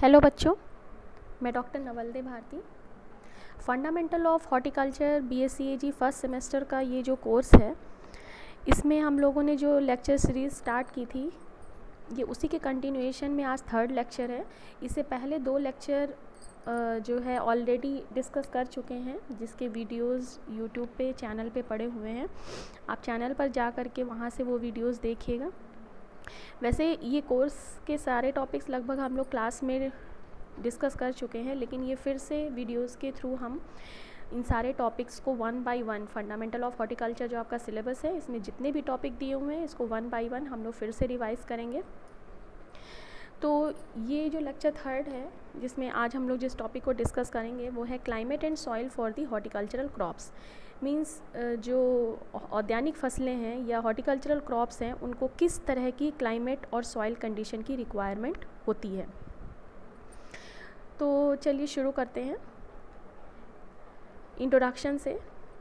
Hello बच्चों, मैं doctor Navalde Bharti. Fundamental of horticulture BSc first semester का ये जो कोर्स है, इसमें हम लोगों ने जो लेक्चर सीरीज़ स्टार्ट की थी, ये उसी के कंटिन्यूएशन में आज थर्ड लेक्चर है। इससे पहले 2 लेक्चर जो है ऑलरेडी डिस्कस कर चुके हैं, जिसके वीडियोस यूट्यूब पे चैनल पे पड़े हुए हैं। आप चैनल पर जा कर के वहाँ से वो वीडियोस देखिएगा। वैसे ये कोर्स के सारे टॉपिक्स लगभग हम लोग क्लास में डिस्कस कर चुके हैं, लेकिन ये फिर से वीडियोस के थ्रू हम इन सारे टॉपिक्स को 1 बाय 1 फंडामेंटल ऑफ हॉर्टिकल्चर जो आपका सिलेबस है, इसमें जितने भी टॉपिक दिए हुए हैं, इसको 1 बाय 1 हम लोग फिर से रिवाइज़ करेंगे। तो ये जो लेक्चर थर्ड है, जिसमें आज हम लोग जिस टॉपिक को डिस्कस करेंगे वो है climate and soil for the horticultural crops. Means जो औद्यानिक फसलें हैं या हॉर्टिकल्चरल क्रॉप्स हैं, उनको किस तरह की क्लाइमेट और सॉइल कंडीशन की रिक्वायरमेंट होती है। तो चलिए शुरू करते हैं इंट्रोडक्शन से।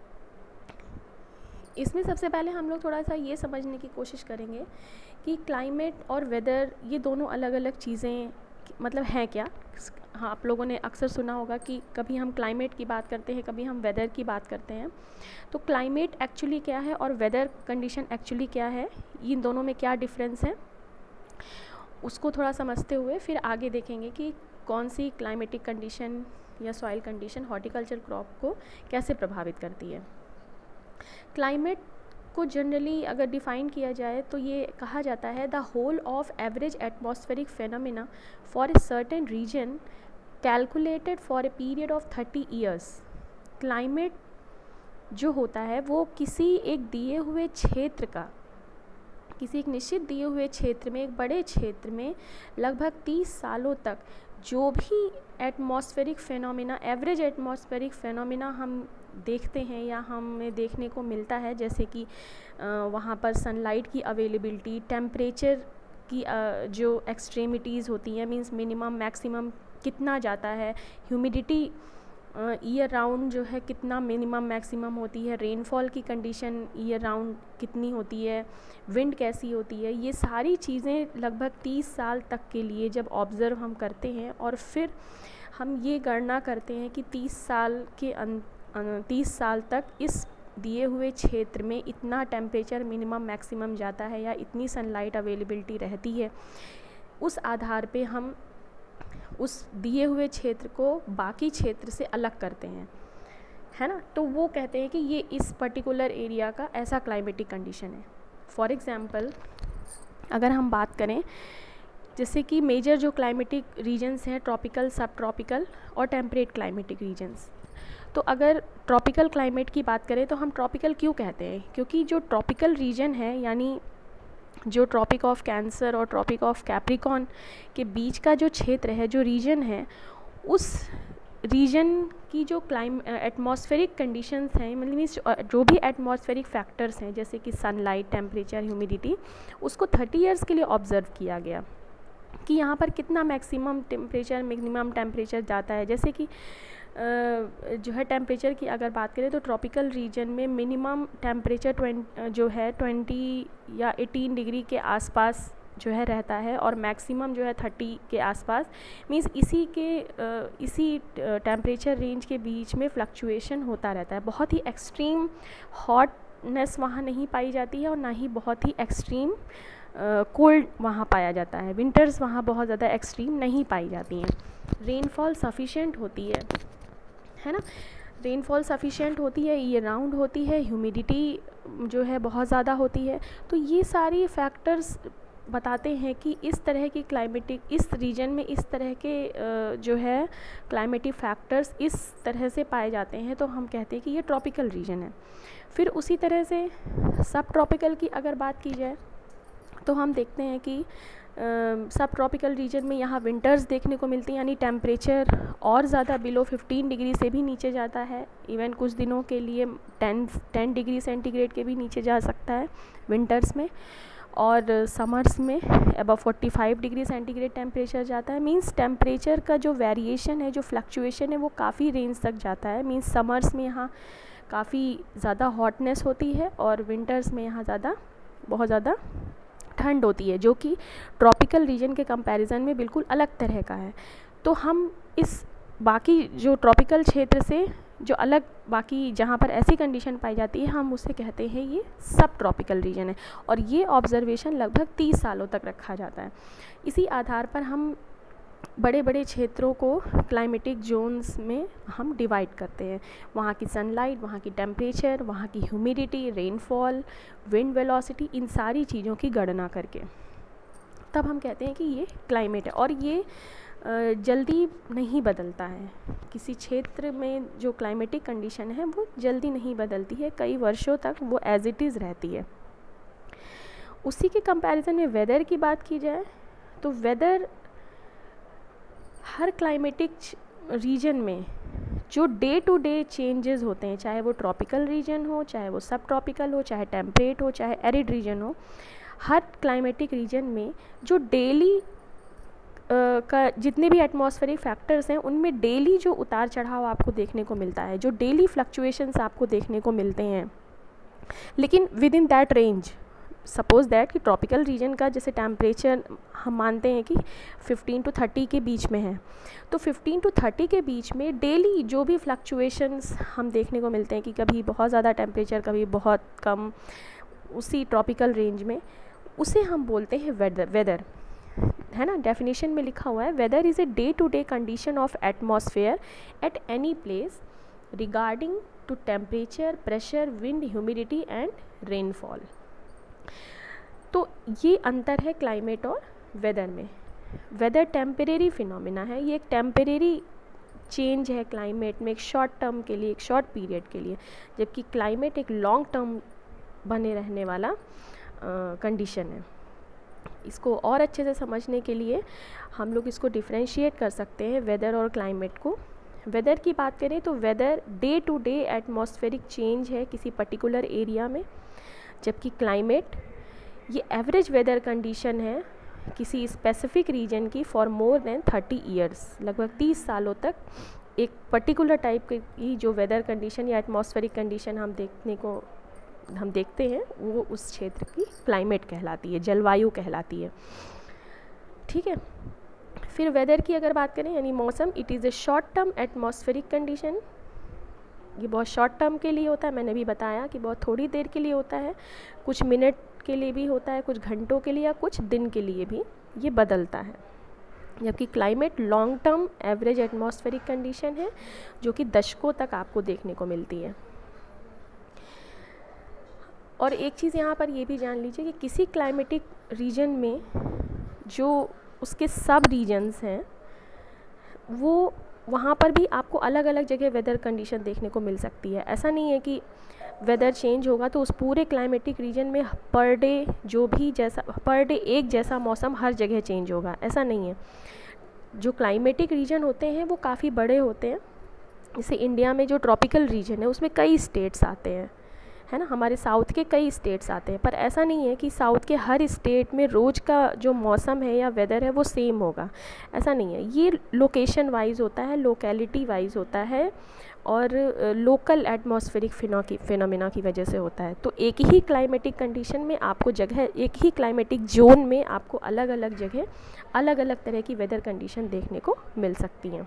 इसमें सबसे पहले हम लोग थोड़ा सा ये समझने की कोशिश करेंगे कि क्लाइमेट और वेदर ये दोनों अलग अलग चीज़ें मतलब हैं क्या। हाँ, आप लोगों ने अक्सर सुना होगा कि कभी हम क्लाइमेट की बात करते हैं, कभी हम वेदर की बात करते हैं। तो क्लाइमेट एक्चुअली क्या है और वेदर कंडीशन एक्चुअली क्या है, इन दोनों में क्या डिफरेंस है, उसको थोड़ा समझते हुए फिर आगे देखेंगे कि कौन सी क्लाइमेटिक कंडीशन या सॉइल कंडीशन हॉर्टिकल्चर क्रॉप को कैसे प्रभावित करती है। क्लाइमेट को जनरली अगर डिफ़ाइन किया जाए तो ये कहा जाता है the whole of average atmospheric phenomena for a certain region calculated for a period of 30 years. Climate जो होता है वो किसी एक दिए हुए क्षेत्र का, किसी एक निश्चित दिए हुए क्षेत्र में, एक बड़े क्षेत्र में लगभग 30 सालों तक जो भी atmospheric phenomena, average atmospheric phenomena हम देखते हैं या हमें देखने को मिलता है, जैसे कि वहाँ पर सनलाइट की अवेलेबिलिटी, टेम्परेचर की जो एक्सट्रीमिटीज़ होती हैं, मींस मिनिमम मैक्सिमम कितना जाता है, ह्यूमिडिटी ईयर राउंड जो है कितना मिनिमम मैक्सिमम होती है, रेनफॉल की कंडीशन ईयर राउंड कितनी होती है, विंड कैसी होती है, ये सारी चीज़ें लगभग 30 साल तक के लिए जब ऑब्ज़र्व हम करते हैं और फिर हम ये गणना करते हैं कि 30 साल तक इस दिए हुए क्षेत्र में इतना टेम्परेचर मिनिमम मैक्सिमम जाता है या इतनी सनलाइट अवेलेबिलिटी रहती है, उस आधार पे हम उस दिए हुए क्षेत्र को बाकी क्षेत्र से अलग करते हैं, है ना। तो वो कहते हैं कि ये इस पर्टिकुलर एरिया का ऐसा क्लाइमेटिक कंडीशन है। फॉर एग्ज़ाम्पल अगर हम बात करें, जैसे कि मेजर जो क्लाइमेटिक रीजन्स हैं, ट्रॉपिकल, सब ट्रॉपिकल और टेम्परेट क्लाइमेटिक रीजन्स। तो अगर ट्रॉपिकल क्लाइमेट की बात करें तो हम ट्रॉपिकल क्यों कहते हैं, क्योंकि जो ट्रॉपिकल रीजन है, यानी जो ट्रॉपिक ऑफ कैंसर और ट्रॉपिक ऑफ कैप्रिकॉन के बीच का जो क्षेत्र है, जो रीजन है, उस रीजन की जो एटमॉस्फेरिक कंडीशंस हैं, मतलब जो भी एटमॉस्फेरिक फैक्टर्स हैं, जैसे कि सनलाइट, टेम्परेचर, ह्यूमिडिटी, उसको 30 ईयर्स के लिए ऑब्ज़र्व किया गया कि यहाँ पर कितना मैक्सिमम टेम्परेचर, मिनिमम टेम्परेचर जाता है। जैसे कि जो है टेम्परेचर की अगर बात करें तो ट्रॉपिकल रीजन में मिनिमम टेम्परेचर 20 या 18 डिग्री के आसपास जो है रहता है और मैक्सिमम जो है 30 के आसपास। मींस इसी टेम्परेचर रेंज के बीच में फ्लक्चुएशन होता रहता है। बहुत ही एक्सट्रीम हॉटनेस वहाँ नहीं पाई जाती है और ना ही बहुत ही एक्सट्रीम कोल्ड वहाँ पाया जाता है। विंटर्स वहाँ बहुत ज़्यादा एक्सट्रीम नहीं पाई जाती हैं। रेनफॉल सफिशेंट होती है ना, रेनफॉल सफिशेंट होती है, ईयर राउंड होती है, ह्यूमिडिटी जो है बहुत ज़्यादा होती है। तो ये सारी फैक्टर्स बताते हैं कि इस तरह की क्लाइमेटिक, इस रीजन में इस तरह के जो है क्लाइमेटिक फैक्टर्स इस तरह से पाए जाते हैं, तो हम कहते हैं कि ये ट्रॉपिकल रीजन है। फिर उसी तरह से सब ट्रॉपिकल की अगर बात की जाए तो हम देखते हैं कि सब ट्रॉपिकल रीजन में यहाँ विंटर्स देखने को मिलती हैं, यानी टेम्परेचर और ज़्यादा बिलो 15 डिग्री से भी नीचे जाता है। इवन कुछ दिनों के लिए 10 डिग्री सेंटीग्रेड के भी नीचे जा सकता है विंटर्स में, और समर्स में अबव 45 डिग्री सेंटीग्रेड टेम्परेचर जाता है। मींस टेम्परेचर का जो वेरिएशन है, जो फ्लक्चुएशन है, वो काफ़ी रेंज तक जाता है। मींस समर्स में यहाँ काफ़ी ज़्यादा हॉटनेस होती है और विंटर्स में यहाँ बहुत ज़्यादा ठंड होती है, जो कि ट्रॉपिकल रीजन के कंपैरिजन में बिल्कुल अलग तरह का है। तो हम इस बाकी जो ट्रॉपिकल क्षेत्र से जो अलग बाकी जहाँ पर ऐसी कंडीशन पाई जाती है, हम उसे कहते हैं ये सब ट्रॉपिकल रीजन है। और ये ऑब्जर्वेशन लगभग 30 सालों तक रखा जाता है। इसी आधार पर हम बड़े बड़े क्षेत्रों को क्लाइमेटिक जोन्स में हम डिवाइड करते हैं। वहाँ की सनलाइट, वहाँ की टेम्परेचर, वहाँ की ह्यूमिडिटी, रेनफॉल, विंड वेलोसिटी, इन सारी चीज़ों की गणना करके तब हम कहते हैं कि ये क्लाइमेट है। और ये जल्दी नहीं बदलता है। किसी क्षेत्र में जो क्लाइमेटिक कंडीशन है वो जल्दी नहीं बदलती है, कई वर्षों तक वो एज इट इज़ रहती है। उसी के कंपैरिजन में वेदर की बात की जाए तो वेदर हर क्लाइमेटिक रीजन में जो डे टू डे चेंजेस होते हैं, चाहे वो ट्रॉपिकल रीजन हो, चाहे वो सब ट्रॉपिकल हो, चाहे टेम्परेट हो, चाहे एरिड रीजन हो, हर क्लाइमेटिक रीजन में जो डेली का जितने भी एटमॉस्फेरिक फैक्टर्स हैं उनमें डेली जो उतार चढ़ाव आपको देखने को मिलता है, जो डेली फ्लक्चुएशंस आपको देखने को मिलते हैं, लेकिन within that range. Suppose that कि ट्रॉपिकल रीजन का जैसे टेम्परेचर हम मानते हैं कि 15 to 30 के बीच में है, तो 15 to 30 के बीच में डेली जो भी फ्लक्चुएशंस हम देखने को मिलते हैं कि कभी बहुत ज़्यादा टेम्परेचर, कभी बहुत कम, उसी ट्रॉपिकल रेंज में, उसे हम बोलते हैं वेदर, है ना। डेफिनेशन में लिखा हुआ है, weather is a day to day condition of atmosphere at any place regarding to temperature, pressure, wind, humidity and rainfall. तो ये अंतर है क्लाइमेट और वेदर में। वेदर टेम्परेरी फिनोमिना है, ये एक टेम्परेरी चेंज है क्लाइमेट में, एक शॉर्ट टर्म के लिए, एक शॉर्ट पीरियड के लिए, जबकि क्लाइमेट एक लॉन्ग टर्म बने रहने वाला कंडीशन है। इसको और अच्छे से समझने के लिए हम लोग इसको डिफ्रेंशिएट कर सकते हैं वेदर और क्लाइमेट को। वेदर की बात करें तो weather day to day atmospheric change है किसी पर्टिकुलर एरिया में, जबकि क्लाइमेट ये एवरेज वेदर कंडीशन है किसी स्पेसिफिक रीजन की फॉर मोर देन 30 ईयर्स, लगभग 30 सालों तक एक पर्टिकुलर टाइप की जो वेदर कंडीशन या एटमॉस्फेरिक कंडीशन हम देखते हैं वो उस क्षेत्र की क्लाइमेट कहलाती है, जलवायु कहलाती है। ठीक है। फिर वेदर की अगर बात करें यानी मौसम, it is a short term atmospheric condition. ये बहुत शॉर्ट टर्म के लिए होता है, मैंने भी बताया कि बहुत थोड़ी देर के लिए होता है, कुछ मिनट के लिए भी होता है, कुछ घंटों के लिए या कुछ दिन के लिए भी ये बदलता है। जबकि climate long term average atmospheric condition है जो कि दशकों तक आपको देखने को मिलती है। और एक चीज़ यहाँ पर ये भी जान लीजिए कि किसी क्लाइमेटिक रीजन में जो उसके सब रीजन्स हैं वो वहाँ पर भी आपको अलग अलग जगह वेदर कंडीशन देखने को मिल सकती है। ऐसा नहीं है कि वेदर चेंज होगा तो उस पूरे क्लाइमेटिक रीजन में पर डे एक जैसा मौसम हर जगह चेंज होगा, ऐसा नहीं है। जो क्लाइमेटिक रीजन होते हैं वो काफ़ी बड़े होते हैं। जैसे इंडिया में जो ट्रॉपिकल रीजन है उसमें कई स्टेट्स आते हैं, है ना, हमारे साउथ के कई स्टेट्स आते हैं, पर ऐसा नहीं है कि साउथ के हर स्टेट में रोज़ का जो मौसम है या वेदर है वो सेम होगा, ऐसा नहीं है। ये लोकेशन वाइज होता है, लोकेलिटी वाइज होता है और लोकल एटमॉस्फेरिक फिनोमिना की वजह से होता है। तो एक ही क्लाइमेटिक कंडीशन में आपको एक ही क्लाइमेटिक जोन में आपको अलग अलग जगह अलग अलग तरह की वेदर कंडीशन देखने को मिल सकती हैं।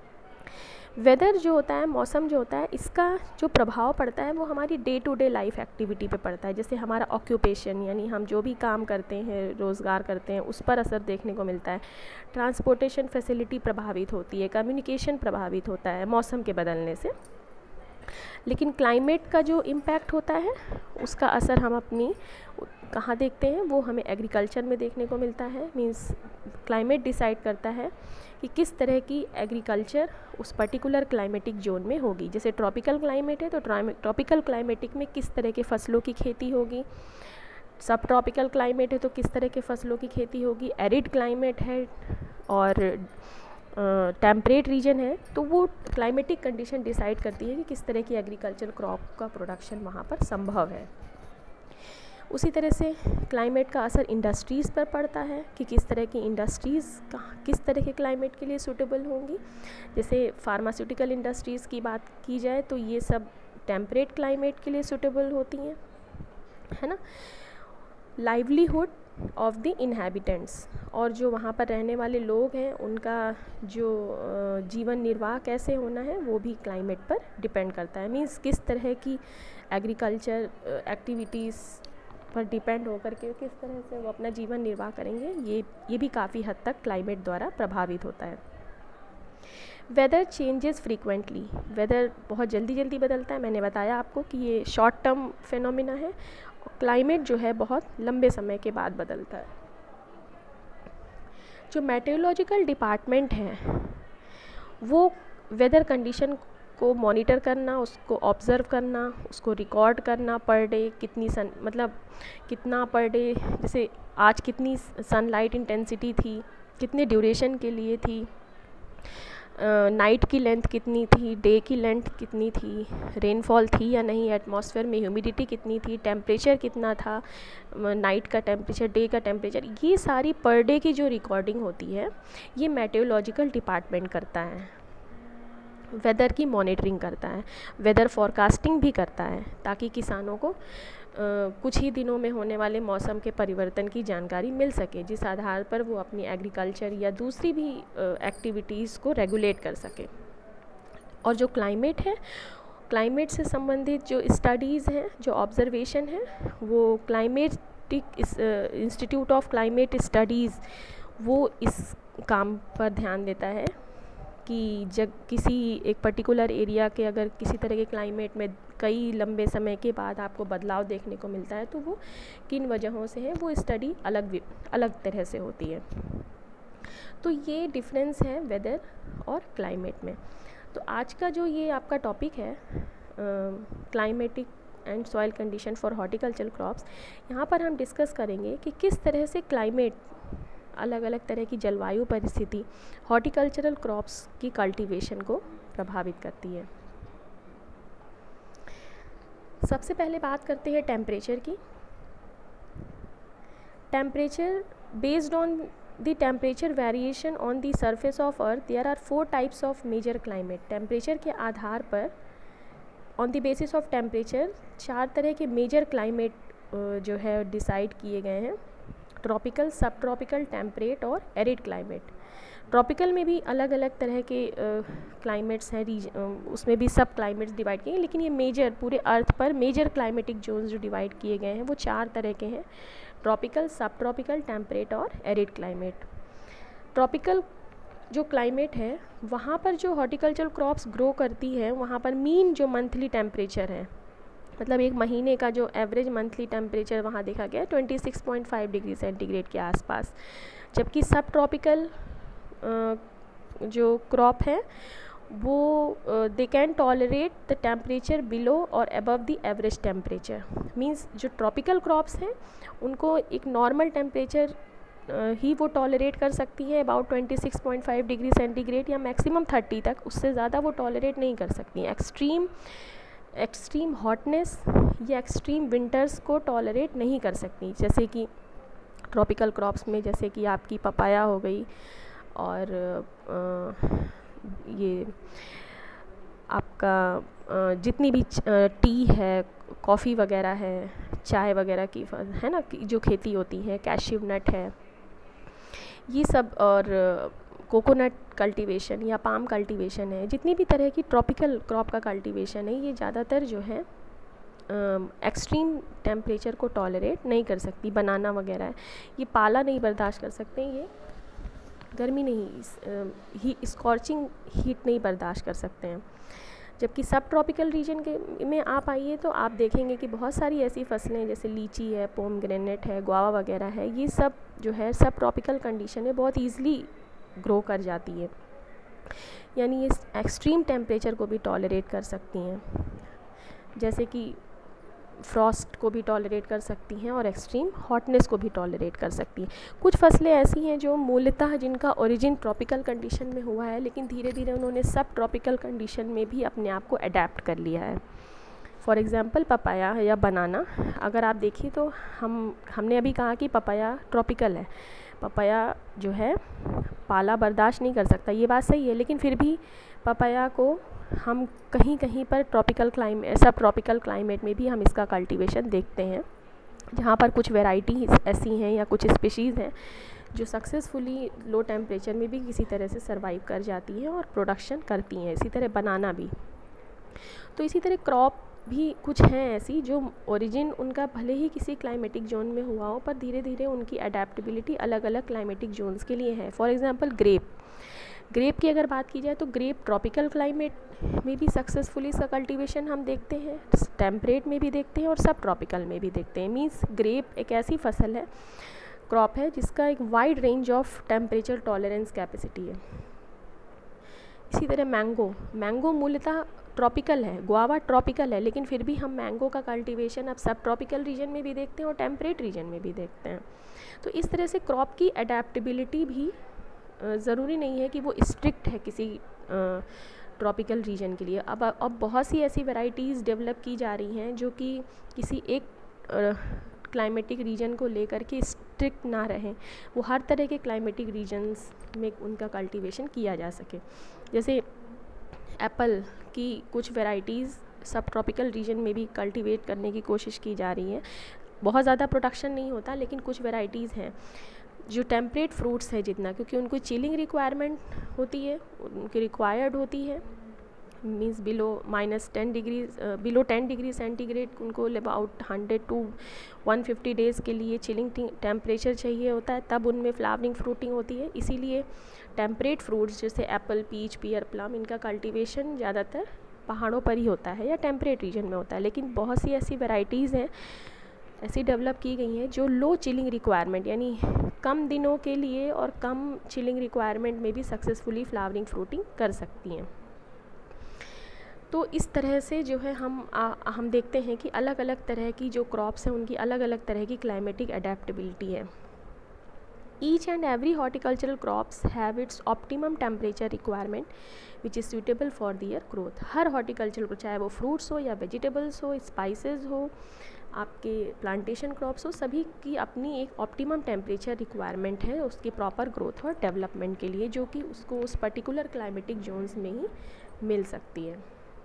वेदर जो होता है, मौसम जो होता है, इसका जो प्रभाव पड़ता है वो हमारी day to day life activity पे पड़ता है। जैसे हमारा ऑक्यूपेशन यानी हम जो भी काम करते हैं, रोज़गार करते हैं, उस पर असर देखने को मिलता है। ट्रांसपोर्टेशन फैसिलिटी प्रभावित होती है, कम्युनिकेशन प्रभावित होता है मौसम के बदलने से। लेकिन क्लाइमेट का जो इम्पैक्ट होता है उसका असर हम अपनी कहाँ देखते हैं, वो हमें एग्रीकल्चर में देखने को मिलता है। मींस क्लाइमेट डिसाइड करता है कि किस तरह की एग्रीकल्चर उस पर्टिकुलर क्लाइमेटिक जोन में होगी। जैसे ट्रॉपिकल क्लाइमेट है तो ट्रॉपिकल क्लाइमेटिक में किस तरह के फसलों की खेती होगी, सब ट्रॉपिकल क्लाइमेट है तो किस तरह के फसलों की खेती होगी, एरिड क्लाइमेट है और टेम्परेट रीजन है तो वो क्लाइमेटिक कंडीशन डिसाइड करती है कि किस तरह की एग्रीकल्चर क्रॉप का प्रोडक्शन वहाँ पर संभव है। उसी तरह से क्लाइमेट का असर इंडस्ट्रीज़ पर पड़ता है कि किस तरह की इंडस्ट्रीज़ किस तरह के क्लाइमेट के लिए सूटेबल होंगी। जैसे फार्मास्यूटिकल इंडस्ट्रीज़ की बात की जाए तो ये सब टेम्परेट क्लाइमेट के लिए सूटेबल होती हैं, है ना। लाइवलीहुड ऑफ द इनहेबिटेंट्स, और जो वहाँ पर रहने वाले लोग हैं उनका जो जीवन निर्वाह कैसे होना है वो भी क्लाइमेट पर डिपेंड करता है। मीन्स किस तरह की एग्रीकल्चर एक्टिविटीज़ पर डिपेंड होकर के किस तरह से वो अपना जीवन निर्वाह करेंगे, ये भी काफ़ी हद तक क्लाइमेट द्वारा प्रभावित होता है। वेदर चेंजेस फ्रीक्वेंटली, वेदर बहुत जल्दी बदलता है। मैंने बताया आपको कि ये शॉर्ट टर्म फिनोमिना है, और क्लाइमेट जो है बहुत लंबे समय के बाद बदलता है। जो मेटेरोलॉजिकल डिपार्टमेंट है वो वेदर कंडीशन को मॉनिटर करना, उसको ऑब्ज़र्व करना, उसको रिकॉर्ड करना, पर डे कितना पर डे, जैसे आज कितनी सनलाइट इंटेंसिटी थी, कितने ड्यूरेशन के लिए थी, नाइट की लेंथ कितनी थी, डे की लेंथ कितनी थी, रेनफॉल थी या नहीं, एटमॉस्फेयर में ह्यूमिडिटी कितनी थी, टेम्परेचर कितना था, नाइट का टेम्परेचर, डे का टेम्परेचर, ये सारी पर डे की जो रिकॉर्डिंग होती है ये मेटेरोलॉजिकल डिपार्टमेंट करता है। वेदर की मॉनिटरिंग करता है, वेदर फॉरकास्टिंग भी करता है, ताकि किसानों को कुछ ही दिनों में होने वाले मौसम के परिवर्तन की जानकारी मिल सके, जिस आधार पर वो अपनी एग्रीकल्चर या दूसरी भी एक्टिविटीज़ को रेगुलेट कर सके। और जो क्लाइमेट है, क्लाइमेट से संबंधित जो स्टडीज़ हैं, जो ऑब्जर्वेशन है, वो climatic institute of climate studies वो इस काम पर ध्यान देता है कि जब किसी एक पर्टिकुलर एरिया के अगर किसी तरह के क्लाइमेट में कई लंबे समय के बाद आपको बदलाव देखने को मिलता है तो वो किन वजहों से है, वो स्टडी अलग तरह से होती है। तो ये डिफरेंस है वेदर और क्लाइमेट में। तो आज का जो ये आपका टॉपिक है climatic and soil condition for horticultural crops, यहाँ पर हम डिस्कस करेंगे कि किस तरह से क्लाइमेट, अलग अलग तरह की जलवायु परिस्थिति हॉर्टिकल्चरल क्रॉप्स की कल्टीवेशन को प्रभावित करती है। सबसे पहले बात करते हैं टेम्परेचर की। Temperature, based on the temperature variation on the surface of earth, there are 4 types of major climate. Temperature के आधार पर, on the basis of temperature, 4 तरह के मेजर क्लाइमेट जो है डिसाइड किए गए हैं। ट्रॉपिकल, सब ट्रॉपिकल, टेम्परेट और एरिड क्लाइमेट। ट्रॉपिकल में भी अलग अलग तरह के क्लाइमेट्स हैं, उसमें भी सब क्लाइमेट्स डिवाइड किए हैं, लेकिन ये मेजर पूरे अर्थ पर मेजर क्लाइमेटिक जोन्स जो डिवाइड किए गए हैं वो 4 तरह के हैं। ट्रॉपिकल, सब ट्रॉपिकल, टेम्परेट और एरिड क्लाइमेट। ट्रॉपिकल जो क्लाइमेट है वहाँ पर जो हॉर्टिकल्चरल क्रॉप्स ग्रो करती है वहाँ पर मीन जो मंथली टेम्परेचर है, मतलब एक महीने का जो एवरेज मंथली टेम्परेचर वहाँ देखा गया है 26.5 डिग्री सेंटीग्रेड के आसपास। जबकि सब ट्रॉपिकल जो क्रॉप है वो they can tolerate the temperature below और above the average temperature. Means जो ट्रॉपिकल क्रॉप्स हैं उनको एक नॉर्मल टेम्परेचर ही वो टॉलरेट कर सकती है, अबाउट 26.5 डिग्री सेंटीग्रेड या मैक्सिमम 30 तक, उससे ज़्यादा वो टॉलरेट नहीं कर सकती हैं। एक्सट्रीम हॉटनेस या एक्सट्रीम विंटर्स को टॉलरेट नहीं कर सकती, जैसे कि ट्रॉपिकल क्रॉप्स में जैसे कि आपकी पपाया हो गई, और ये आपका जितनी भी टी है, कॉफ़ी वगैरह है, चाय वगैरह की है ना, जो खेती होती है, कैश्यू नट है, ये सब, और कोकोनट कल्टीवेशन या पाम कल्टीवेशन है, जितनी भी तरह की ट्रॉपिकल क्रॉप का कल्टीवेशन है ये ज़्यादातर जो है एक्सट्रीम टेम्परेचर को टॉलरेट नहीं कर सकती। बनाना वगैरह है, ये पाला नहीं बर्दाश्त कर सकते, ये गर्मी नहीं, स्कॉर्चिंग हीट नहीं बर्दाश्त कर सकते हैं। जबकि सब ट्रॉपिकल रीजन के में आप आइए तो आप देखेंगे कि बहुत सारी ऐसी फसलें जैसे लीची है, पोमग्रेनेट है, गुआवा वगैरह है, ये सब जो है सब ट्रॉपिकल कंडीशन में बहुत ईज़िली ग्रो कर जाती है, यानी ये एक्सट्रीम टेम्परेचर को भी टॉलरेट कर सकती हैं, जैसे कि फ्रॉस्ट को भी टॉलरेट कर सकती हैं और एक्सट्रीम हॉटनेस को भी टॉलरेट कर सकती हैं। कुछ फसलें ऐसी हैं जो मूलतः जिनका ओरिजिन ट्रॉपिकल कंडीशन में हुआ है, लेकिन धीरे धीरे उन्होंने सब ट्रॉपिकल कंडीशन में भी अपने आप को अडेप्ट कर लिया है। फॉर एग्ज़ाम्पल पपाया या बनाना, अगर आप देखिए तो हमने अभी कहा कि पपाया ट्रॉपिकल है, पपाया जो है पाला बर्दाश्त नहीं कर सकता, ये बात सही है, लेकिन फिर भी पपाया को हम कहीं कहीं पर tropical climate, subtropical climate में भी हम इसका कल्टीवेशन देखते हैं। जहाँ पर कुछ वैरायटी ऐसी हैं या कुछ स्पीशीज़ हैं जो सक्सेसफुली लो टेम्परेचर में भी किसी तरह से सर्वाइव कर जाती हैं और प्रोडक्शन करती हैं, इसी तरह बनाना भी। तो इसी तरह क्रॉप भी कुछ हैं ऐसी जो ओरिजिन उनका भले ही किसी क्लाइमेटिक जोन में हुआ हो, पर धीरे धीरे उनकी अडेप्टेबिलिटी अलग अलग क्लाइमेटिक जोन्स के लिए है। फॉर एग्जांपल ग्रेप की अगर बात की जाए तो ग्रेप ट्रॉपिकल क्लाइमेट में भी सक्सेसफुली इसका कल्टीवेशन हम देखते हैं, टेम्परेट में भी देखते हैं और सब ट्रॉपिकल में भी देखते हैं। मीन्स ग्रेप एक ऐसी फसल है, क्रॉप है, जिसका एक wide range of temperature tolerance capacity है। इसी तरह मैंगो मूलतः ट्रॉपिकल है, गुआवा ट्रॉपिकल है, लेकिन फिर भी हम मैंगो का कल्टीवेशन अब सब ट्रॉपिकल रीजन में भी देखते हैं और टेम्परेट रीजन में भी देखते हैं। तो इस तरह से क्रॉप की अडेप्टेबिलिटी भी ज़रूरी नहीं है कि वो स्ट्रिक्ट है किसी ट्रॉपिकल रीजन के लिए। अब बहुत सी ऐसी वैरायटीज़ डेवलप की जा रही हैं जो कि किसी एक क्लाइमेटिक रीजन को लेकर के स्ट्रिक्ट ना रहें, वो हर तरह के क्लाइमेटिक रीजन्स में उनका कल्टीवेशन किया जा सके। जैसे एप्पल की कुछ वैरायटीज़ सब ट्रॉपिकल रीजन में भी कल्टीवेट करने की कोशिश की जा रही है। बहुत ज़्यादा प्रोडक्शन नहीं होता, लेकिन कुछ वैरायटीज़ हैं जो टेम्परेट फ्रूट्स है जितना, क्योंकि उनको चिलिंग रिक्वायरमेंट होती है, उनकी रिक्वायर्ड होती है, मीन्स बिलो 10 डिग्री सेंटीग्रेड उनको अबाउट 100 to 150 डेज़ के लिए चिलिंग टेम्परेचर चाहिए होता है, तब उनमें फ्लावरिंग फ्रूटिंग होती है। इसीलिए टेम्परेट फ्रूट्स जैसे एप्पल, पीच, पियर, प्लम, इनका कल्टीवेशन ज़्यादातर पहाड़ों पर ही होता है या टेम्परेट रीजन में होता है। लेकिन बहुत सी ऐसी वैरायटीज़ हैं, ऐसी डेवलप की गई हैं जो लो चिलिंग रिक्वायरमेंट यानी कम दिनों के लिए और कम चिलिंग रिक्वायरमेंट में भी सक्सेसफुली फ्लावरिंग फ्रूटिंग कर सकती हैं। तो इस तरह से जो है हम देखते हैं कि अलग अलग तरह की जो क्रॉप्स हैं उनकी अलग अलग तरह की क्लाइमेटिक अडेप्टेबिलिटी है। Each and every horticultural crops have its optimum temperature requirement which is suitable for their growth. हर हॉर्टिकल्चर, चाहे वो फ्रूट्स हो या वेजिटेबल्स हो, स्पाइसेस हो, आपके प्लांटेशन क्रॉप्स हो, सभी की अपनी एक ऑप्टिमम टेम्परेचर रिक्वायरमेंट है उसकी प्रॉपर ग्रोथ और डेवलपमेंट के लिए, जो कि उसको उस पर्टिकुलर क्लाइमेटिक जोन्स में ही मिल सकती है।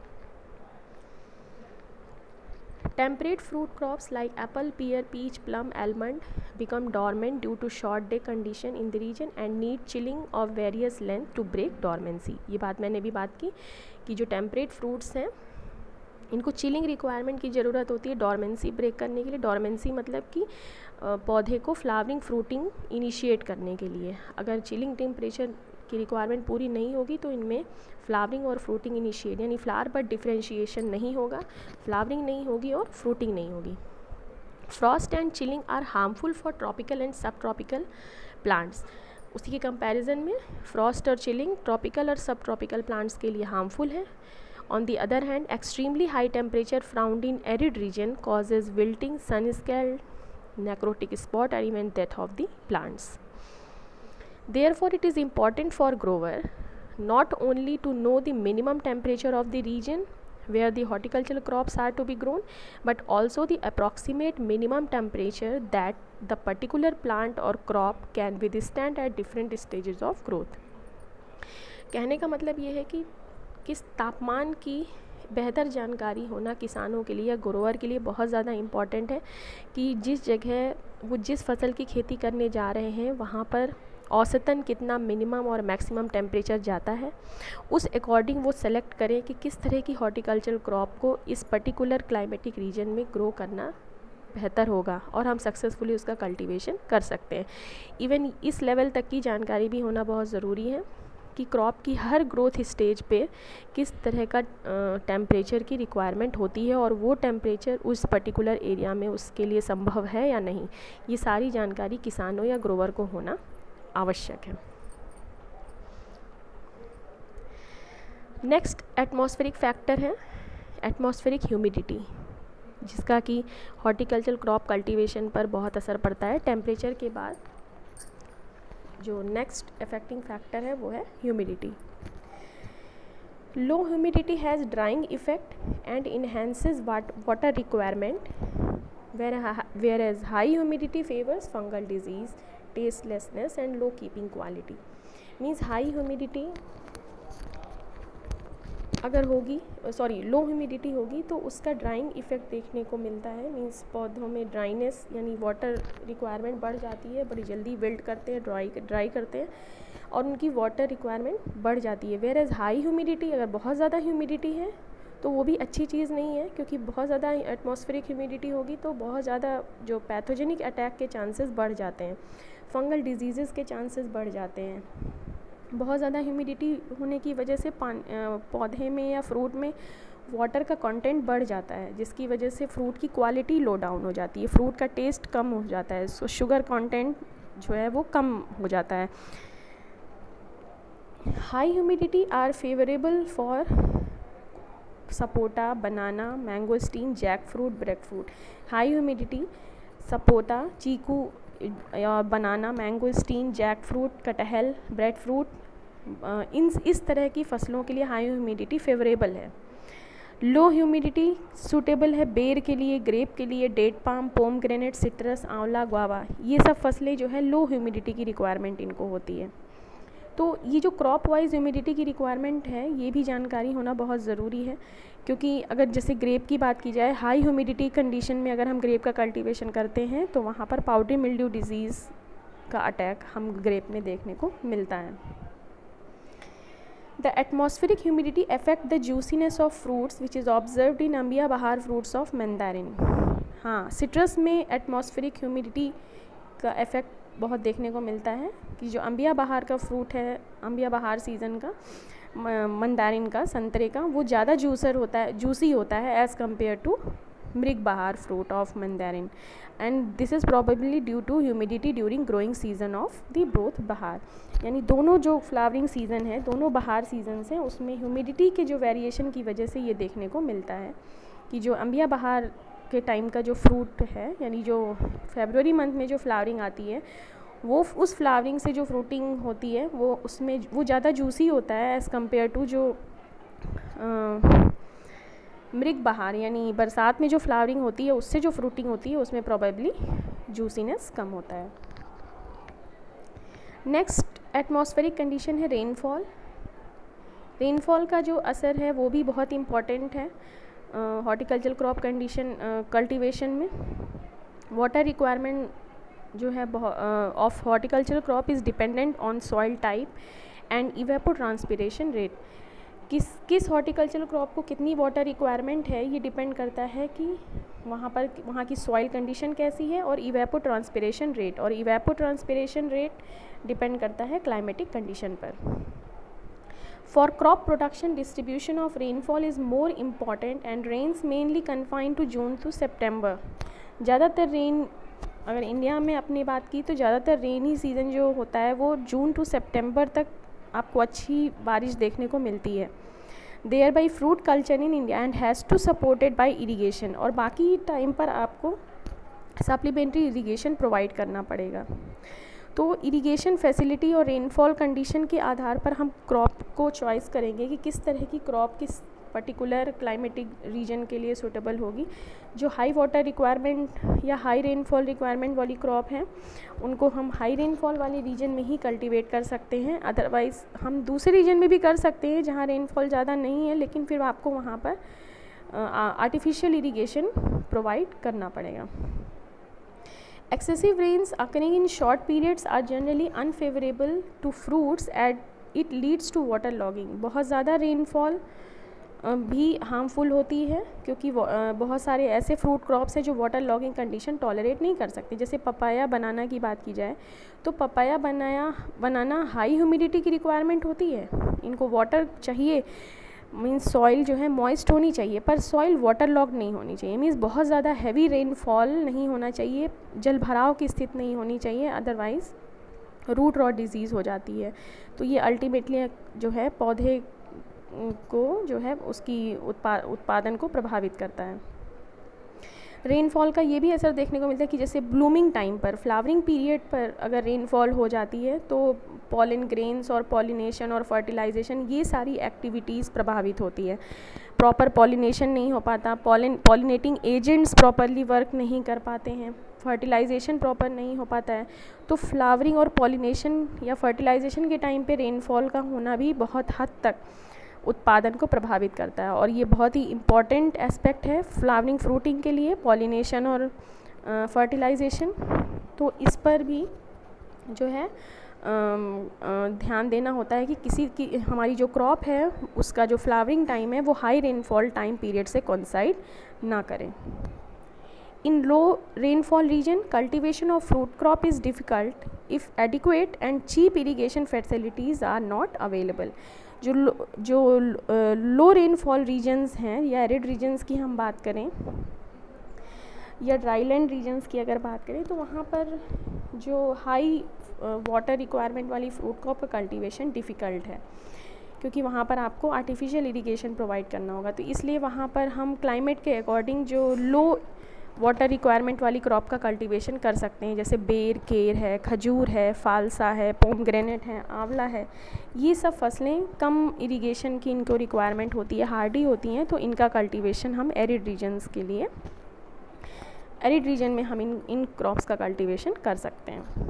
Temperate fruit crops like apple, pear, peach, plum, almond become dormant due to short day condition in the region and need chilling of various length to break dormancy। ये बात मैंने भी बात की कि जो टेम्परेट फ्रूट्स हैं इनको चिलिंग रिक्वायरमेंट की ज़रूरत होती है डॉर्मेंसी ब्रेक करने के लिए। डॉर्मेंसी मतलब कि पौधे को फ्लावरिंग फ्रूटिंग इनिशिएट करने के लिए। अगर चिलिंग टेम्परेचर की रिक्वायरमेंट पूरी नहीं होगी तो इनमें फ्लावरिंग और फ्रूटिंग इनिशिएट यानी फ्लावर बट डिफ्रेंशिएशन नहीं होगा, फ्लावरिंग नहीं होगी और फ्रूटिंग नहीं होगी। Frost and chilling are harmful for tropical and subtropical plants. उसी के कंपैरिजन में फ्रॉस्ट और चिलिंग ट्रॉपिकल और सब ट्रॉपिकल प्लांट्स के लिए हार्मफुल है। On the other hand, extremely high temperature found in arid region causes wilting, sun scald, necrotic spot or even death of the plants. Therefore, it is important for grower not only to know the minimum temperature of the region where the horticultural crops are to be grown, but also the approximate minimum temperature that the particular plant or crop can withstand at different stages of growth. कहने का मतलब ये है कि किस तापमान की बेहतर जानकारी होना किसानों के लिए या ग्रोअर के लिए बहुत ज़्यादा इम्पॉर्टेंट है कि जिस जगह वो जिस फसल की खेती करने जा रहे हैं वहाँ पर औसतन कितना मिनिमम और मैक्सिमम टेम्परेचर जाता है, उस अकॉर्डिंग वो सेलेक्ट करें कि किस तरह की हॉर्टिकल्चरल क्रॉप को इस पर्टिकुलर क्लाइमेटिक रीजन में ग्रो करना बेहतर होगा और हम सक्सेसफुली उसका कल्टीवेशन कर सकते हैं। इवन इस लेवल तक की जानकारी भी होना बहुत ज़रूरी है कि क्रॉप की हर ग्रोथ स्टेज पे किस तरह का टेम्परेचर की रिक्वायरमेंट होती है और वो टेम्परेचर उस पर्टिकुलर एरिया में उसके लिए संभव है या नहीं। ये सारी जानकारी किसानों या ग्रोवर को होना आवश्यक है। नेक्स्ट एटमॉस्फेरिक फैक्टर है एटमॉस्फेरिक ह्यूमिडिटी, जिसका कि हॉर्टिकल्चरल क्रॉप कल्टीवेशन पर बहुत असर पड़ता है। टेम्परेचर के बाद जो नेक्स्ट अफेक्टिंग फैक्टर है वो है humidity. Low humidity has drying effect and enhances water requirement, whereas high humidity favors fungal disease, tastelessness and low keeping quality. Means high humidity अगर होगी लो ह्यूमिडिटी होगी तो उसका ड्राइंग इफ़ेक्ट देखने को मिलता है। मींस पौधों में ड्राइनेस यानी वाटर रिक्वायरमेंट बढ़ जाती है, बड़ी जल्दी विल्ट करते हैं, ड्राई करते हैं और उनकी वाटर रिक्वायरमेंथ बढ़ जाती है। वेयर एज़ हाई ह्यूमिडिटी, अगर बहुत ज़्यादा ह्यूमिडिटी है तो वो भी अच्छी चीज़ नहीं है, क्योंकि बहुत ज़्यादा एटमॉस्फेरिक ह्यूमिडिटी होगी तो बहुत ज़्यादा जो पैथोजेनिक अटैक के चांसेस बढ़ जाते हैं, फंगल डिजीज़ के चांसेस बढ़ जाते हैं। बहुत ज़्यादा ह्यूमिडिटी होने की वजह से पौधे में या फ्रूट में वाटर का कंटेंट बढ़ जाता है, जिसकी वजह से फ्रूट की क्वालिटी लो डाउन हो जाती है, फ्रूट का टेस्ट कम हो जाता है, सो शुगर कंटेंट जो है वो कम हो जाता है। High humidity are favourable for sapota, banana, mangosteen, jackfruit, breadfruit. High humidity sapota, चीकू और बनाना, मैंगोस्टीन, जैक फ्रूट, कटहल, ब्रेड फ्रूट, इस तरह की फसलों के लिए हाई ह्यूमिडिटी फेवरेबल है। लो ह्यूमिडिटी सूटेबल है बेर के लिए, ग्रेप के लिए, डेट पाम, पोमग्रेनेट, सिट्रस, आंवला, गुआवा। ये सब फसलें जो है लो ह्यूमिडिटी की रिक्वायरमेंट इनको होती है। तो ये जो क्रॉप वाइज ह्यूमिडिटी की रिक्वायरमेंट है ये भी जानकारी होना बहुत ज़रूरी है, क्योंकि अगर जैसे ग्रेप की बात की जाए, हाई ह्यूमिडिटी कंडीशन में अगर हम ग्रेप का कल्टीवेशन करते हैं तो वहाँ पर पाउडरी मिल्ड्यू डिजीज़ का अटैक हम ग्रेप में देखने को मिलता है। The atmospheric humidity affect the juiciness of fruits which is observed in ambia bahar fruits of मैंदारिन। हाँ, सिट्रस में एटमॉस्फेरिक ह्यूमिडिटी का इफेक्ट बहुत देखने को मिलता है कि जो अंबिया बहार का फ्रूट है, अंबिया बहार सीज़न का मंदारिन का, संतरे का, वो ज़्यादा जूसी होता है as compare to mrig bahar fruit of mandarin, and this is probably due to humidity during growing season of the both bahar. यानी दोनों जो फ्लावरिंग सीज़न है, दोनों बहार सीजन्स हैं, उसमें ह्यूमिडिटी के जो वेरिएशन की वजह से ये देखने को मिलता है कि जो अंबिया बहार के टाइम का जो फ्रूट है, यानी जो फरवरी मंथ में जो फ्लावरिंग आती है, वो उस फ्लावरिंग से जो फ्रूटिंग होती है वो उसमें वो ज़्यादा जूसी होता है एज़ कम्पेयर टू जो मृग बहार, यानी बरसात में जो फ्लावरिंग होती है उससे जो फ्रूटिंग होती है उसमें प्रोबेबली जूसीनेस कम होता है। नेक्स्ट एटमॉस्फेरिक कंडीशन है रेनफॉल। रेनफॉल का जो असर है वो भी बहुत इम्पॉर्टेंट है हॉर्टिकल्चर क्रॉप कंडीशन कल्टीवेशन में। वाटर रिक्वायरमेंट जो है of horticulture crop is dependent on soil type and evapotranspiration rate. किस हॉर्टिकल्चर क्रॉप को कितनी वाटर रिक्वायरमेंट है ये डिपेंड करता है कि वहाँ की सॉइल कंडीशन कैसी है और इवेपोट्रांसपिरेशन रेट, और इवेपोट्रांसपिरेशन रेट डिपेंड करता है क्लाइमेटिक कंडीशन पर। For crop production, distribution of rainfall is more important and rains mainly confined to June to September। ज़्यादातर रेन, अगर इंडिया में अपनी बात की तो ज़्यादातर रेनी सीज़न जो होता है वो जून टू सितंबर तक आपको अच्छी बारिश देखने को मिलती है। Thereby fruit culture in India and has to supported by irrigation, और बाकी टाइम पर आपको सप्लीमेंट्री इरीगेशन प्रोवाइड करना पड़ेगा। तो इरिगेशन फैसिलिटी और रेनफॉल कंडीशन के आधार पर हम क्रॉप को चॉइस करेंगे कि किस तरह की क्रॉप किस पर्टिकुलर क्लाइमेटिक रीजन के लिए सूटेबल होगी। जो हाई वाटर रिक्वायरमेंट या हाई रेनफॉल रिक्वायरमेंट वाली क्रॉप हैं उनको हम हाई रेनफॉल वाले रीजन में ही कल्टीवेट कर सकते हैं, अदरवाइज़ हम दूसरे रीजन में भी कर सकते हैं जहाँ रेनफॉल ज़्यादा नहीं है, लेकिन फिर आपको वहाँ पर आर्टिफिशियल इरिगेशन प्रोवाइड करना पड़ेगा। Excessive rains occurring in short periods are generally unfavorable to fruits and it leads to water logging। बहुत ज़्यादा रेनफॉल भी हार्मफुल होती है, क्योंकि बहुत सारे ऐसे फ्रूट क्रॉप्स हैं जो वाटर लॉगिंग कंडीशन टॉलरेट नहीं कर सकते। जैसे पपाया, बनाना की बात की जाए तो पपाया, बनाना हाई ह्यूमिडिटी की रिक्वायरमेंट होती है, इनको वाटर चाहिए, मीन्स सॉइल जो है मॉइस्ट होनी चाहिए, पर सॉइल वाटर लॉक नहीं होनी चाहिए। मीन्स बहुत ज़्यादा हैवी रेनफॉल नहीं होना चाहिए, जल भराव की स्थिति नहीं होनी चाहिए, अदरवाइज़ रूट रॉट डिजीज़ हो जाती है। तो ये अल्टीमेटली जो है पौधे को जो है उसकी उत्पादन को प्रभावित करता है। रेनफॉल का ये भी असर देखने को मिलता है कि जैसे ब्लूमिंग टाइम पर, फ्लावरिंग पीरियड पर अगर रेनफॉल हो जाती है तो पॉलन ग्रेन्स और पॉलिनेशन और फर्टिलाइजेशन, ये सारी एक्टिविटीज़ प्रभावित होती है। प्रॉपर पॉलिनेशन नहीं हो पाता, पॉलिनेटिंग एजेंट्स प्रॉपरली वर्क नहीं कर पाते हैं, फर्टिलाइजेशन प्रॉपर नहीं हो पाता है। तो फ्लावरिंग और पॉलिनेशन या फर्टिलाइजेशन के टाइम पे रेनफॉल का होना भी बहुत हद तक उत्पादन को प्रभावित करता है। और ये बहुत ही इम्पॉर्टेंट एस्पेक्ट है फ्लावरिंग फ्रूटिंग के लिए, पॉलिनेशन और फर्टिलाइजेशन। तो इस पर भी जो है ध्यान देना होता है कि किसी की हमारी जो क्रॉप है उसका जो फ्लावरिंग टाइम है वो हाई रेनफॉल टाइम पीरियड से कोइंसाइड ना करें। In low rainfall region, cultivation of fruit crop is difficult if adequate and cheap irrigation facilities are not available. जो लो रेनफॉल रीजन्स हैं या एरिड रीजन्स की हम बात करें या ड्राईलैंड रीजन्स की अगर बात करें तो वहाँ पर जो हाई वाटर रिक्वायरमेंट वाली फ्रूट क्रॉप का कल्टीवेशन डिफ़िकल्ट है, क्योंकि वहाँ पर आपको आर्टिफिशियल इरिगेशन प्रोवाइड करना होगा। तो इसलिए वहाँ पर हम क्लाइमेट के अकॉर्डिंग जो लो वाटर रिक्वायरमेंट वाली क्रॉप का कल्टीवेशन कर सकते हैं, जैसे बेर, केर है, खजूर है, फालसा है, पोमग्रेनेट है, आंवला है। ये सब फसलें कम इरिगेशन की इनको रिक्वायरमेंट होती है, हार्डी होती हैं, तो इनका कल्टीवेशन हम एरिड रीजन्स के लिए, एरिड रीजन में हम इन क्रॉप्स का कल्टीवेशन कर सकते हैं।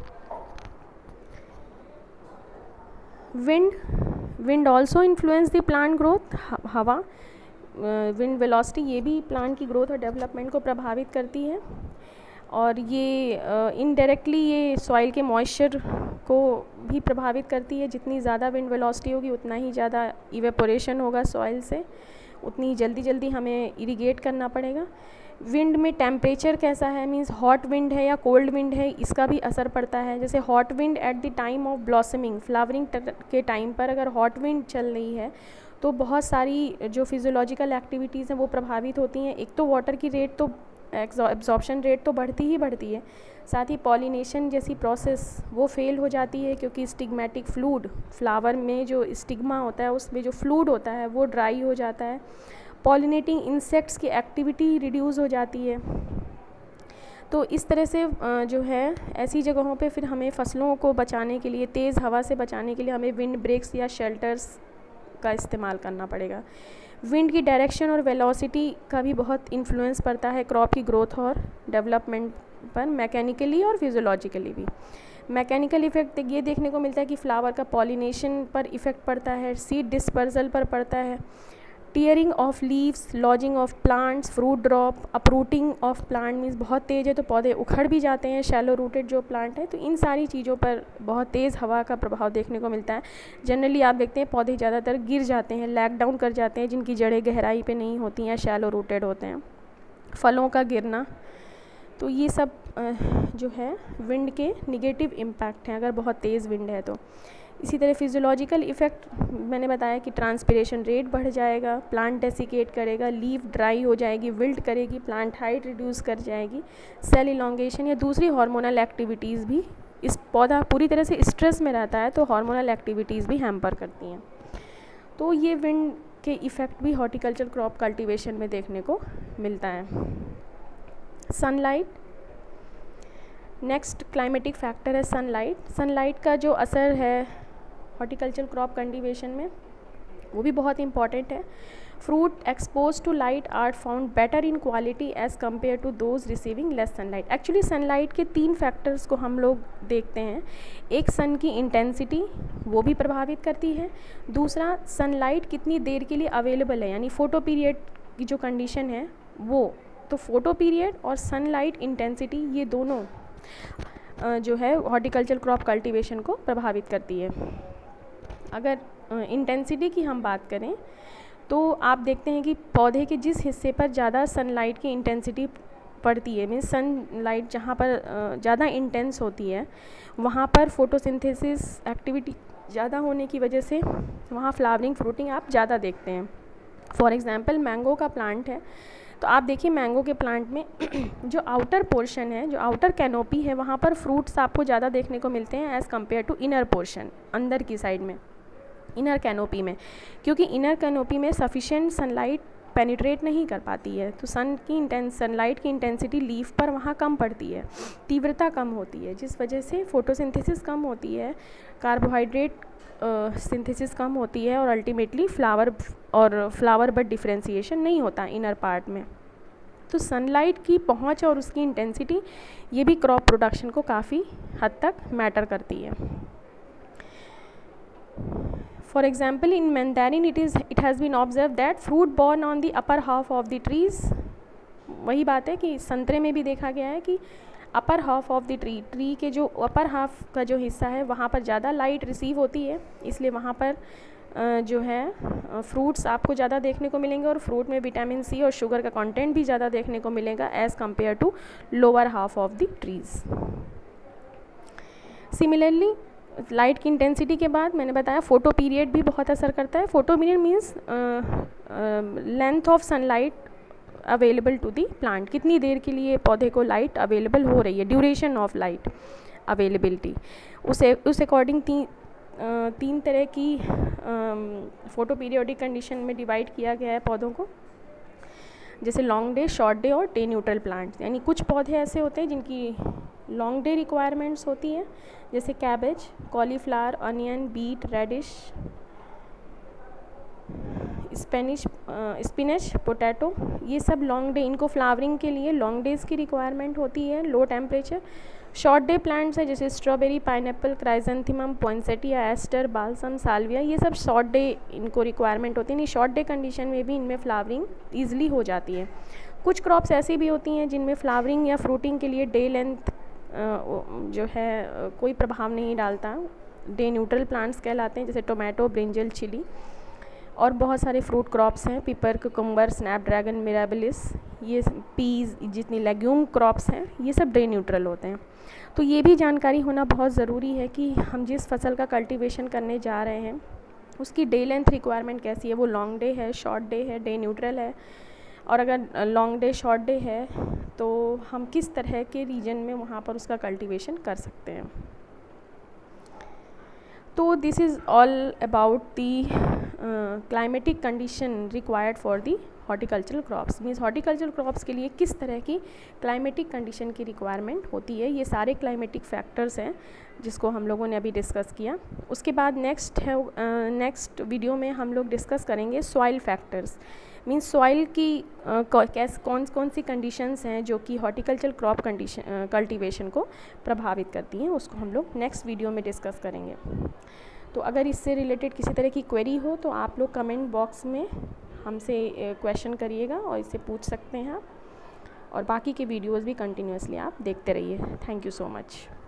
Wind also influence the plant growth. हवा, विंड वेलोसिटी, ये भी प्लांट की ग्रोथ और डेवलपमेंट को प्रभावित करती है। और ये इनडायरेक्टली ये सॉइल के मॉइस्चर को भी प्रभावित करती है। जितनी ज़्यादा विंड वेलोसिटी होगी उतना ही ज़्यादा इवेपोरेशन होगा सॉइल से, उतनी ही जल्दी जल्दी हमें इरिगेट करना पड़ेगा। विंड में टेम्परेचर कैसा है, मींस हॉट विंड है या कोल्ड विंड है, इसका भी असर पड़ता है। जैसे hot wind at the time of blossoming, flowering के टाइम पर अगर हॉट विंड चल रही है तो बहुत सारी जो फिजियोलॉजिकल एक्टिविटीज़ हैं वो प्रभावित होती हैं। एक तो वाटर की रेट तो एब्जॉर्प्शन रेट तो बढ़ती ही बढ़ती है, साथ ही पॉलिनेशन जैसी प्रोसेस वो फेल हो जाती है, क्योंकि स्टिग्मेटिक फ्लूड, फ्लावर में जो स्टिग्मा होता है उसमें जो फ्लूड होता है वो ड्राई हो जाता है। पॉलिनेटिंग इंसेक्ट्स की एक्टिविटी रिड्यूस हो जाती है। तो इस तरह से जो है ऐसी जगहों पे फिर हमें फसलों को बचाने के लिए, तेज़ हवा से बचाने के लिए हमें विंड ब्रेक्स या शेल्टर्स का इस्तेमाल करना पड़ेगा। विंड की डायरेक्शन और वेलोसिटी का भी बहुत इन्फ्लुएंस पड़ता है क्रॉप की ग्रोथ और डेवलपमेंट पर, मैकेनिकली और फिजियोलॉजिकली भी। मैकेनिकल इफ़ेक्ट ये देखने को मिलता है कि फ्लावर का पॉलिनेशन पर इफ़ेक्ट पड़ता है, सीड डिस्पर्सल पर पड़ता है, tearing of leaves, lodging of plants, fruit drop, uprooting of plant means बहुत तेज़ है तो पौधे उखड़ भी जाते हैं, शैलो रूटेड जो प्लांट है। तो इन सारी चीज़ों पर बहुत तेज़ हवा का प्रभाव देखने को मिलता है। जनरली आप देखते हैं पौधे ज़्यादातर गिर जाते हैं, लैग डाउन कर जाते हैं, जिनकी जड़ें गहराई पे नहीं होती हैं, शैलो रूटेड होते हैं। फलों का गिरना, तो ये सब जो है विंड के निगेटिव इम्पैक्ट हैं अगर बहुत तेज़ विंड है तो। इसी तरह फिजियोलॉजिकल इफ़ेक्ट मैंने बताया कि ट्रांसपिरेशन रेट बढ़ जाएगा, प्लांट डेसिकेट करेगा, लीफ ड्राई हो जाएगी, विल्ट करेगी, प्लांट हाइट रिड्यूस कर जाएगी, सेल इलॉन्गेशन या दूसरी हार्मोनल एक्टिविटीज़ भी, इस पौधा पूरी तरह से स्ट्रेस में रहता है तो हार्मोनल एक्टिविटीज़ भी हैम्पर करती हैं। तो ये विंड के इफ़ेक्ट भी हॉर्टिकल्चर क्रॉप कल्टीवेशन में देखने को मिलता है। सनलाइट, नेक्स्ट क्लाइमेटिक फैक्टर है सनलाइट। सनलाइट का जो असर है हॉर्टिकल्चर क्रॉप कल्टीवेशन में वो भी बहुत इंपॉर्टेंट है। Fruit expose to light are found better in quality as compare to those receiving less sunlight. Actually sunlight के 3 फैक्टर्स को हम लोग देखते हैं। एक, सन की इंटेंसिटी वो भी प्रभावित करती है। दूसरा, सनलाइट कितनी देर के लिए अवेलेबल है, यानी फोटो पीरियड की जो कंडीशन है वो। तो फोटो पीरियड और सनलाइट इंटेंसिटी ये दोनों जो है हॉर्टिकल्चर क्रॉप कल्टीवेशन को प्रभावित करती है। अगर इंटेंसिटी की हम बात करें तो आप देखते हैं कि पौधे के जिस हिस्से पर ज़्यादा सनलाइट की इंटेंसिटी पड़ती है, मीन्स सनलाइट जहाँ पर ज़्यादा इंटेंस होती है वहाँ पर फोटोसिंथेसिस एक्टिविटी ज़्यादा होने की वजह से वहाँ फ्लावरिंग फ्रूटिंग आप ज़्यादा देखते हैं। फॉर एग्ज़ाम्पल मैंगो का प्लांट है तो आप देखिए मैंगो के प्लांट में जो आउटर पोर्शन है, जो आउटर कैनोपी है, वहाँ पर फ्रूट्स आपको ज़्यादा देखने को मिलते हैं as compare to inner portion, अंदर की साइड में, इनर कैनोपी में, क्योंकि इनर कैनोपी में सफिशिएंट सनलाइट पेनिट्रेट नहीं कर पाती है तो सनलाइट की इंटेंसिटी लीफ पर वहाँ कम पड़ती है, तीव्रता कम होती है, जिस वजह से फोटोसिंथेसिस कम होती है, कार्बोहाइड्रेट सिंथेसिस कम होती है और अल्टीमेटली फ्लावर बट डिफरेंशिएशन नहीं होता इनर पार्ट में। तो सनलाइट की पहुंच और उसकी इंटेंसिटी ये भी क्रॉप प्रोडक्शन को काफ़ी हद तक मैटर करती है। For example, in mandarin it has been observed that fruit borne on the upper half of the trees. वही बात है कि संतरे में भी देखा गया है कि upper half of the tree के जो अपर हाफ का जो हिस्सा है वहाँ पर ज़्यादा लाइट रिसीव होती है, इसलिए वहाँ पर जो है फ्रूट्स आपको ज़्यादा देखने को मिलेंगे और फ्रूट में विटामिन सी और शुगर का कंटेंट भी ज़्यादा देखने को मिलेगा as compare to lower half of the trees. Similarly light की इंटेंसिटी के बाद मैंने बताया फोटो पीरियड भी बहुत असर करता है। Photoperiod means length of sunlight available to the plant, कितनी देर के लिए पौधे को लाइट अवेलेबल हो रही है, ड्यूरेशन ऑफ लाइट अवेलेबिलिटी। उस अकॉर्डिंग तीन तरह की फोटो पीरियोडिक कंडीशन में डिवाइड किया गया है पौधों को, जैसे लॉन्ग डे, शॉर्ट डे और डे न्यूट्रल प्लांट्स। यानी कुछ पौधे ऐसे होते हैं जिनकी लॉन्ग डे रिक्वायरमेंट्स होती है, जैसे cabbage, cauliflower, onion, beet, radish, spinach, potato, ये सब लॉन्ग डे, इनको फ्लावरिंग के लिए लॉन्ग डेज़ की रिक्वायरमेंट होती है, low temperature. Short day plants है जैसे strawberry, pineapple, chrysanthemum, poinsettia, aster, balsam, salvia, ये सब शॉर्ट डे इनको रिक्वायरमेंट होती है। नहीं, शॉर्ट डे कंडीशन में भी इनमें फ्लावरिंग ईजिली हो जाती है। कुछ क्रॉप्स ऐसी भी होती हैं जिनमें फ्लावरिंग या फ्रूटिंग के लिए डे लेंथ जो है कोई प्रभाव नहीं डालता, डे न्यूट्रल प्लांट्स कहलाते हैं, जैसे टोमेटो, ब्रिंजल, चिली। और बहुत सारे फ्रूट क्रॉप्स हैं, पिपर, कुकुम्बर, स्नैपड्रैगन, मिराबिलिस, ये पीज, जितनी लेग्यूम क्रॉप्स हैं ये सब डे न्यूट्रल होते हैं। तो ये भी जानकारी होना बहुत ज़रूरी है कि हम जिस फसल का कल्टीवेशन करने जा रहे हैं उसकी डे लेंथ रिक्वायरमेंट कैसी है, वो लॉन्ग डे है, शॉर्ट डे है, डे न्यूट्रल है, और अगर लॉन्ग डे शॉर्ट डे है तो हम किस तरह के रीजन में वहाँ पर उसका कल्टीवेशन कर सकते हैं। तो this is all about the climatic condition required for the horticultural crops. Means horticultural crops के लिए किस तरह की क्लाइमेटिक कंडीशन की रिक्वायरमेंट होती है, ये सारे क्लाइमेटिक फैक्टर्स हैं जिसको हम लोगों ने अभी डिस्कस किया। उसके बाद नेक्स्ट वीडियो में हम लोग डिस्कस करेंगे सॉइल फैक्टर्स। मीन्स सॉइल की कौन सी कंडीशंस हैं जो कि हॉर्टिकल्चरल क्रॉप कल्टीवेशन को प्रभावित करती हैं, उसको हम लोग नेक्स्ट वीडियो में डिस्कस करेंगे। तो अगर इससे रिलेटेड किसी तरह की क्वेरी हो तो आप लोग कमेंट बॉक्स में हमसे क्वेश्चन करिएगा और इससे पूछ सकते हैं आप, और बाकी के वीडियोज़ भी कंटिन्यूसली आप देखते रहिए। Thank you so much.